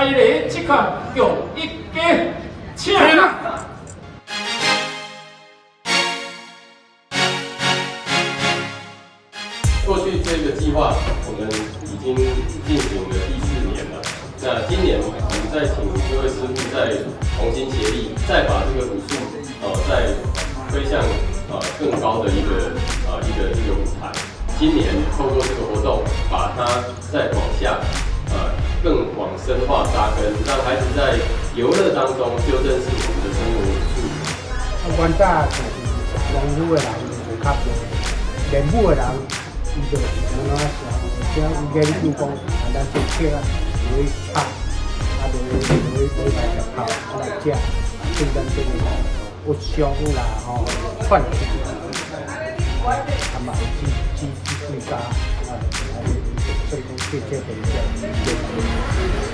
310即刻用一给请。 过去这个计划我们已经进行了第4年了。那今年我们再请各位师傅再同心协力，再把这个武术再推向更高的一个舞台。今年透过这个活动，把它再往下更往深化扎根，让孩子在游乐当中就认识我们的生活武术。 阮早就是农武的人就较多，练武的人伊就安怎想，而且伊研究讲，咱做客啊，会拍，会来食泡来食，对咱这个有伤啦吼，串起，啊嘛鸡对家，所以讲这分享。